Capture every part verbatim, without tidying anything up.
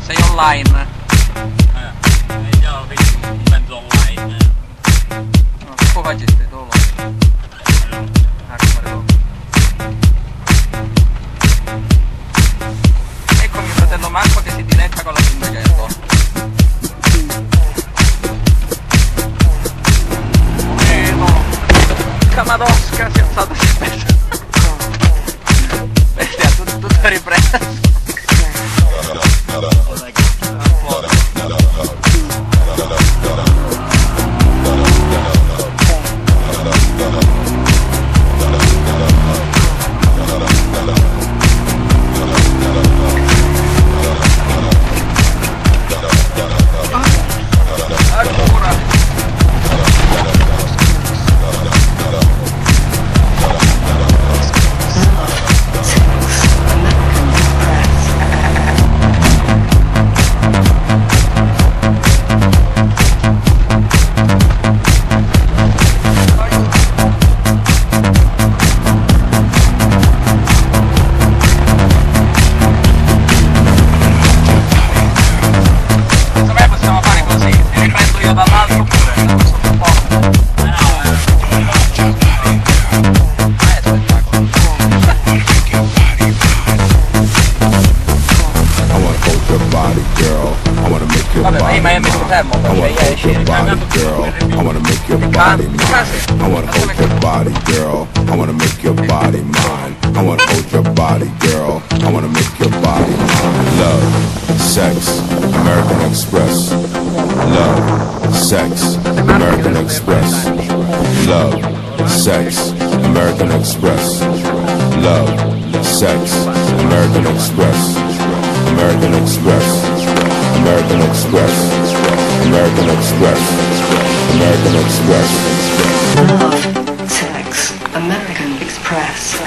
Sei online. Eh, già lo vedi un mezzo online. No, come faceste tu? Ah, come lo... Ecco mio fratello Marco che si diletta con la Pindogetto. Eh no, Kamadosca si è alzato di peso. Bestia, tutto, tutto ripreso. Vabbè, ma io Miami sul fermo perché io esci I wanna make your body mine. I wanna hold your body, girl. I wanna make your body mine. I wanna hold your body, girl. I wanna make your body mine. Love, sex, American Express. Love, sex, American Express. Love, sex, American Express. Love, sex, American Express. American Express. American Express. American Express. American Express. Love, sex, American Express.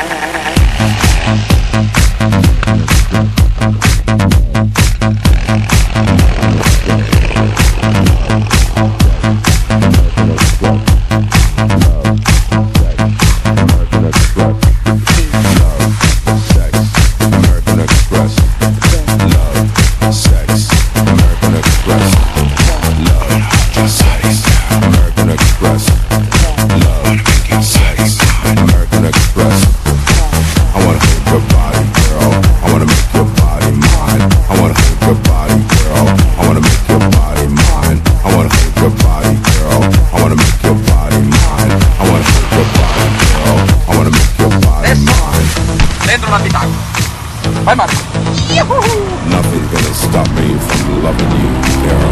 Dentro l'abitacolo. Vai Marco. Nothing's gonna stop me from loving you, girl.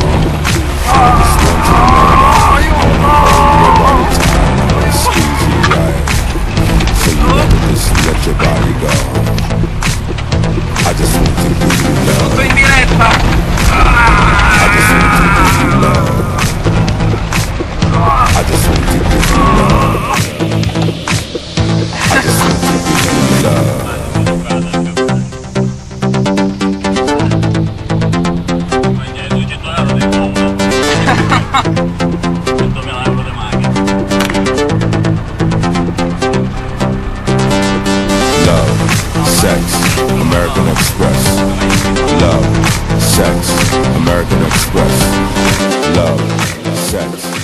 Squeeze you right, so you never just let your body go. I just want to give you love. Tutto in diretta. I just want to give you love. I just want to give you love. I just want to give you love. Sex, American Express. Love, sex, American Express. Love, sex.